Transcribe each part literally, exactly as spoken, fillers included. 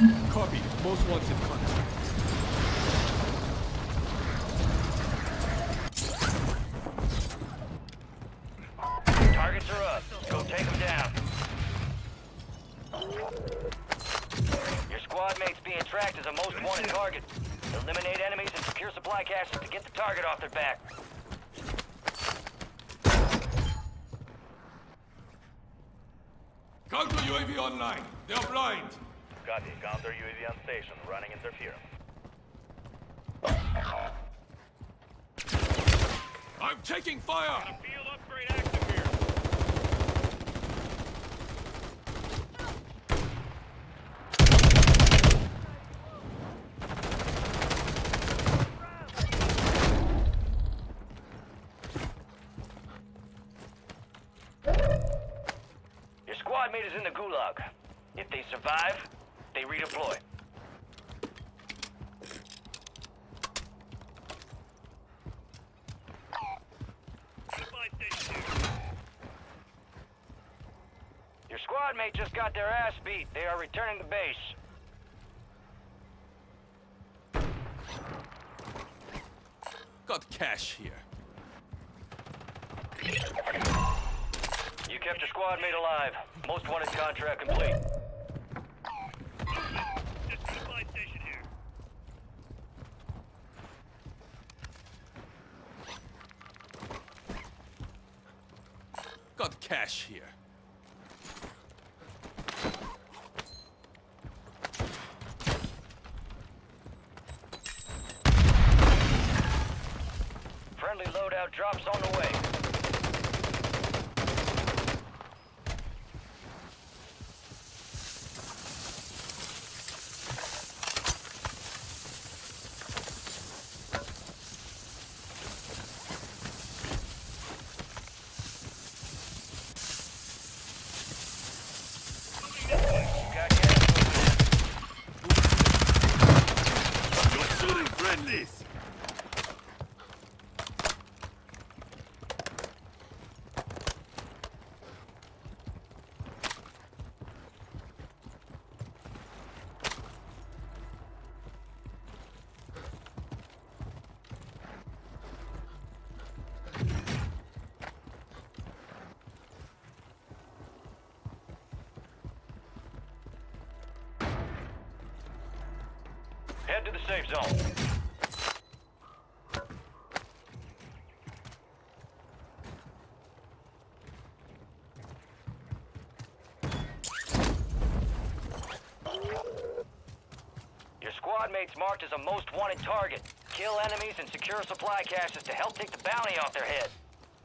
Copy. Most wanted contact. Targets are up. Go take them down. Your squad mate's being tracked as a most wanted target. Eliminate enemies and secure supply caches to get the target off their back. Counter U A V online. They are blind. Copy. Counter U A V on station. Running interference. I'm taking fire. Field upgrade active here. Your squad mate is in the gulag. If they survive, they redeploy. Your squad mate just got their ass beat. They are returning to base. Got cash here. You kept your squad mate alive. Most wanted contract complete. Just supply station here. Got cash here. Friendly loadout drops on the way. Got gas moving in. You're shooting friendlies. Head to the safe zone. Your squad mate's marked as a most wanted target. Kill enemies and secure supply caches to help take the bounty off their head.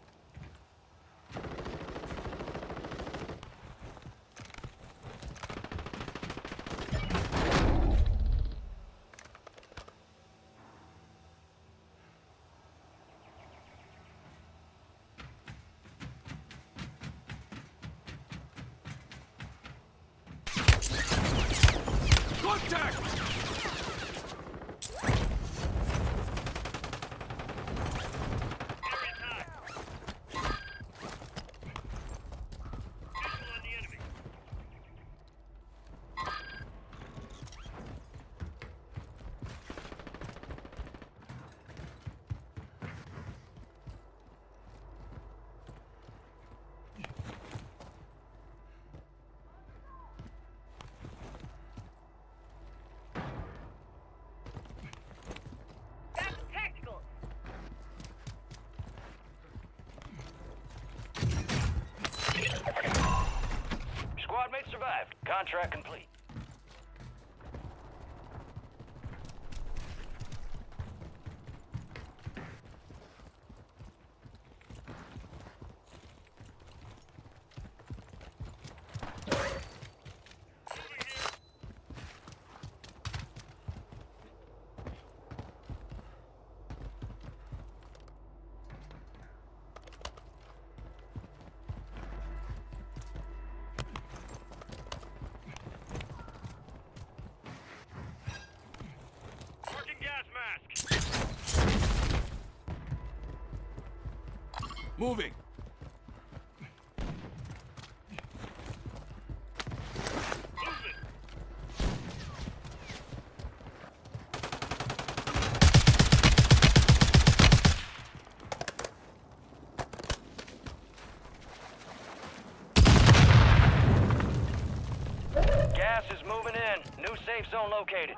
Contact! Squad mate survived. Contract complete. Moving. gas is moving in. New safe zone located.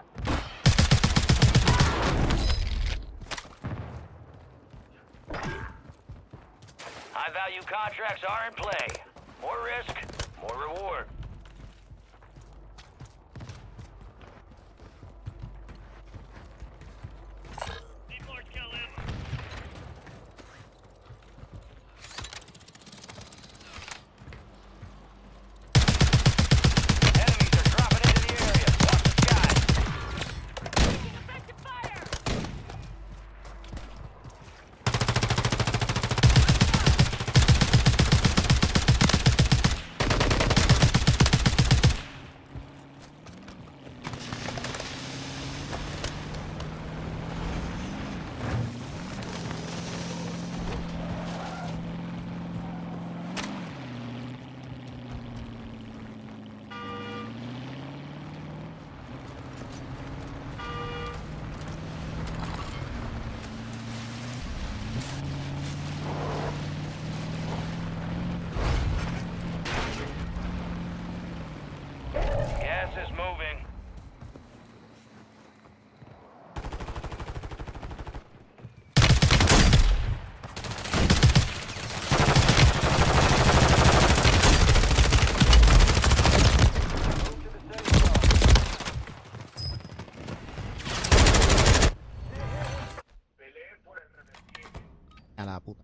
High-value contracts are in play. More risk, more reward. Need large cal ammo. Enemies are dropping into the area. Watch the skies. Effective fire! Gas is moving. A la puta.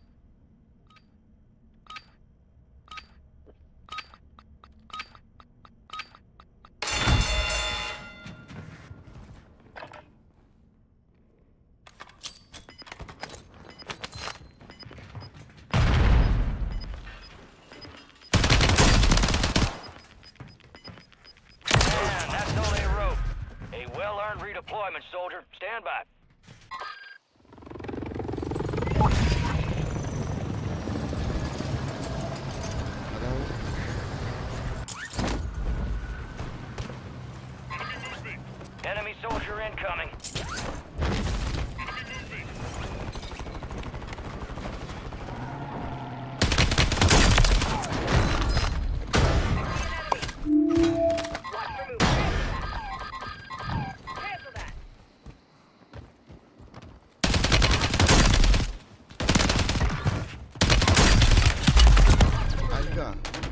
Man, that's only a rope. A well-earned redeployment, soldier. Stand by. Enemy soldier incoming. Cancel that! Salga.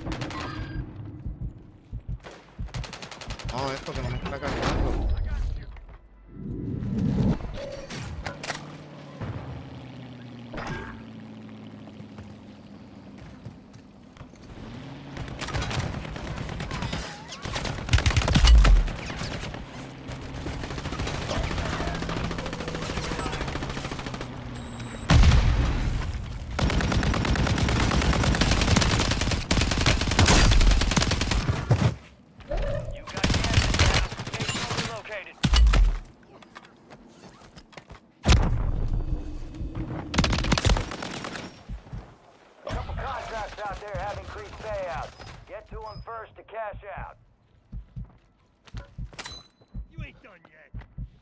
No, esto que no me está cargando. You got gas inbound. Safe zone relocated. Couple contracts out there have increased payouts. Get to them first to cash out. You ain't done yet.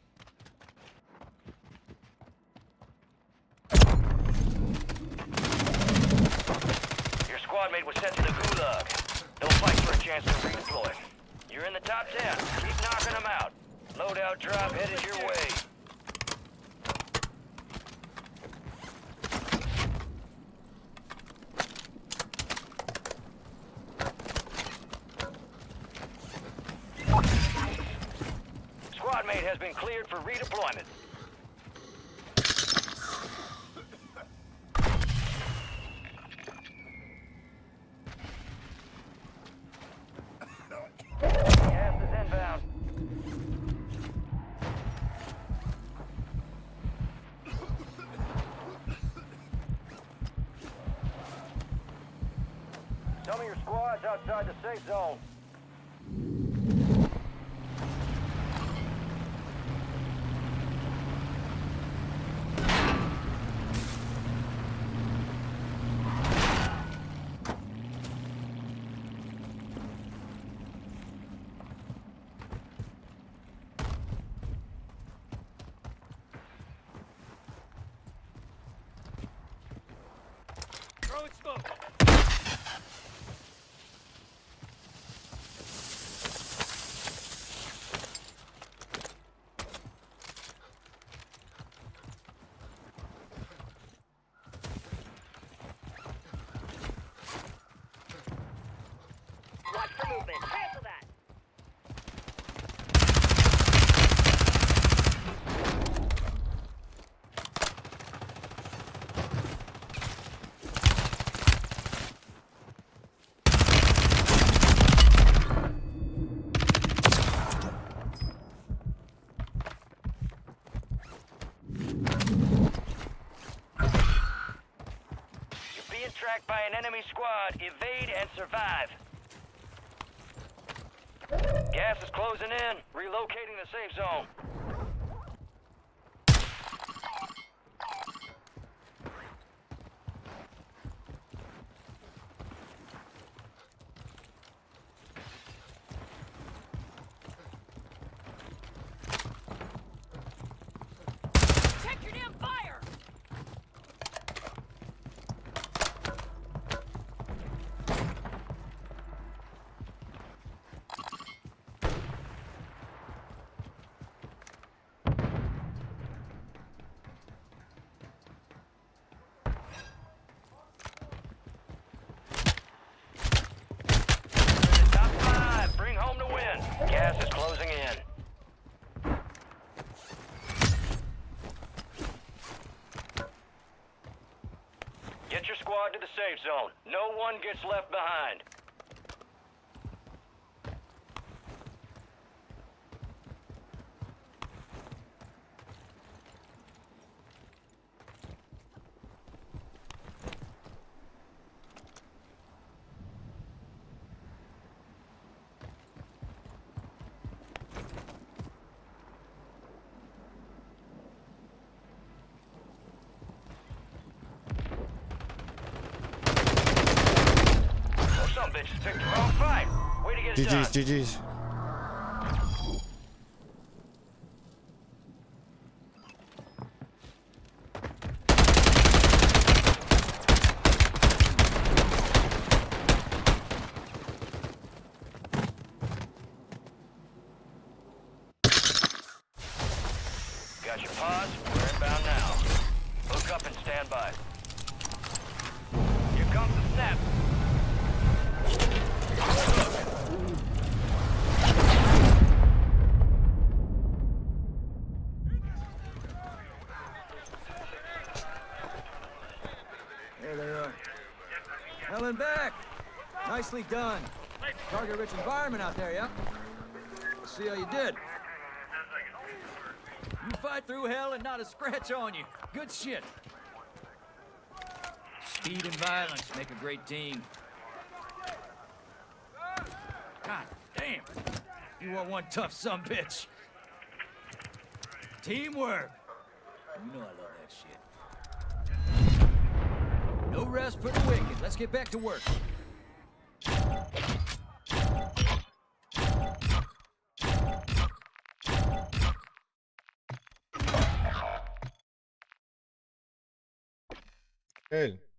Your squad mate was sent to the gulag. They'll fight for a chance to redeploy. You're in the top ten. Keep knocking them out. Loadout drop headed your way. Squad mate has been cleared for redeployment. Gas is inbound. Some of your squads outside the safe zone. Throwing smoke. tracked by an enemy squad. Evade and survive. Gas is closing in. Relocating the safe zone. Check your damn fire! Top five. Bring home the win. Gas is closing in. Get your squad to the safe zone. No one gets left behind. Oh, some bitches picked the wrong fight. Way to get it done. G G's, G G's. Got your pods? We're inbound now. Hook up and stand by. Here comes the snap. There they are. Hell and back. Nicely done. Target-rich environment out there, yeah? Let's see how you did. You fight through hell and not a scratch on you. Good shit. Speed and violence make a great team. God damn. You want one tough sumbitch. Teamwork. You know I love that shit. No rest for the wicked. Let's get back to work. Él.